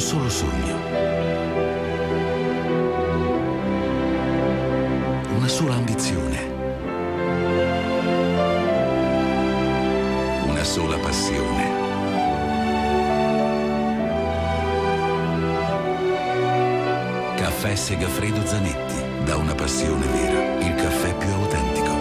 solo sogno. Una sola ambizione. Una sola passione. Caffè Segafredo Zanetti, da una passione vera, il caffè più autentico.